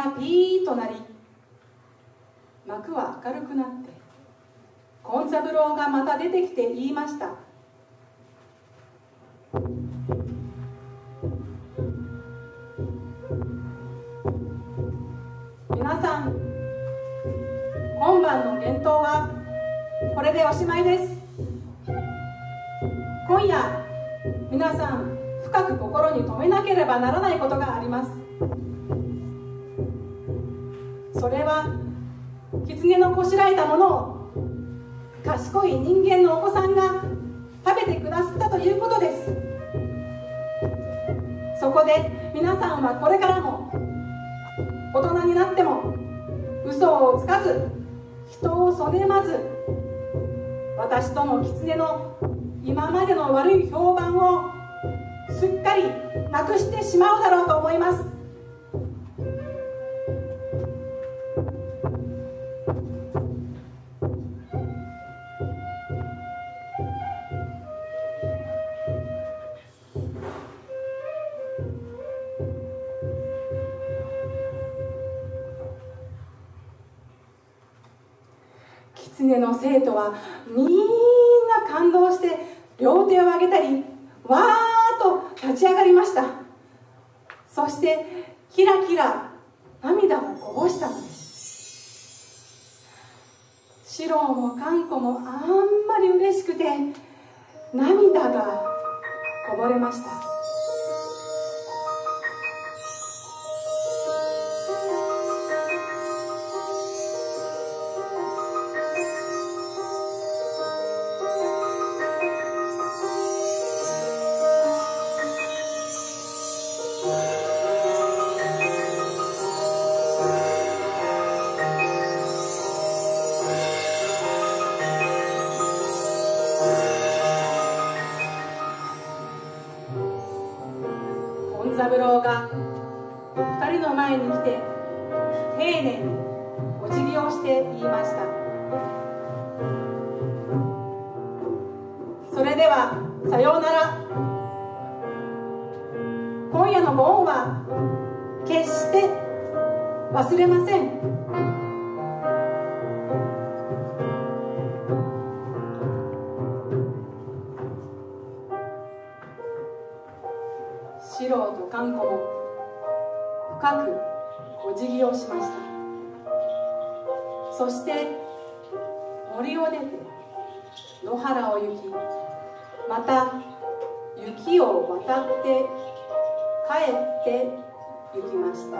がピーッとなり、幕は明るくなって、権三郎がまた出てきて言いました。皆さん、今晩の伝統はこれでおしまいです。今夜、皆さん深く心に留めなければならないことがあります。それは狐のこしらえたものを賢い人間のお子さんが食べてくださったということです。そこで皆さんはこれからも大人になっても嘘をつかず、人をそねまず、私ども狐の今までの悪い評判をすっかりなくしてしまうだろうと思います。狐の生徒はみんな感動して両手を上げたり、わーっと立ち上がりました。そしてキラキラ涙をこぼしたのです。四郎も勘子もあんまり嬉しくて涙がこぼれました。三郎が2人の前に来て丁寧にお辞儀をして言いました。それではさようなら。今夜のご恩は決して忘れません。四郎と勘子も深くお辞儀をしました。そして森を出て野原を行き、また雪を渡って帰って行きました。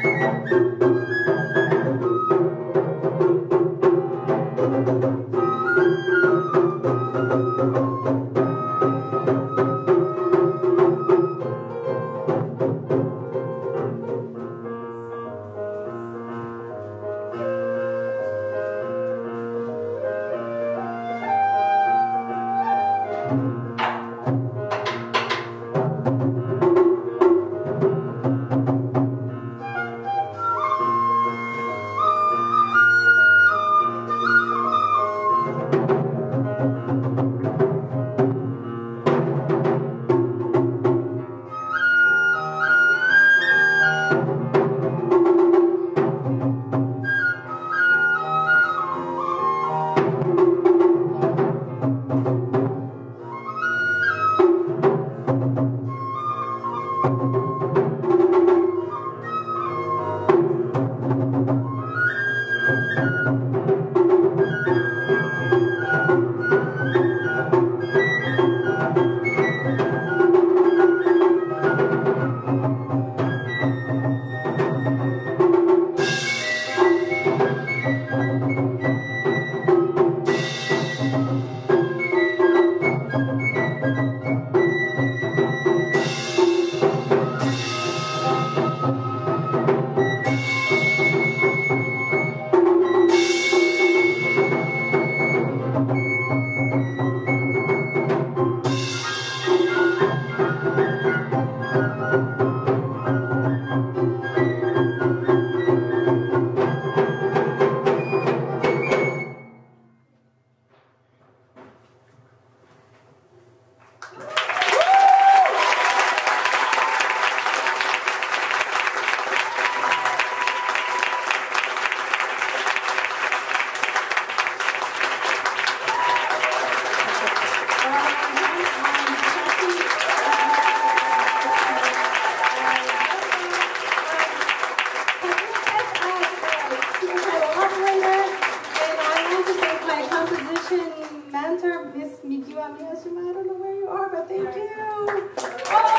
mentor, Miss Mikiwa Miyashima. I don't know where you are, but thank you.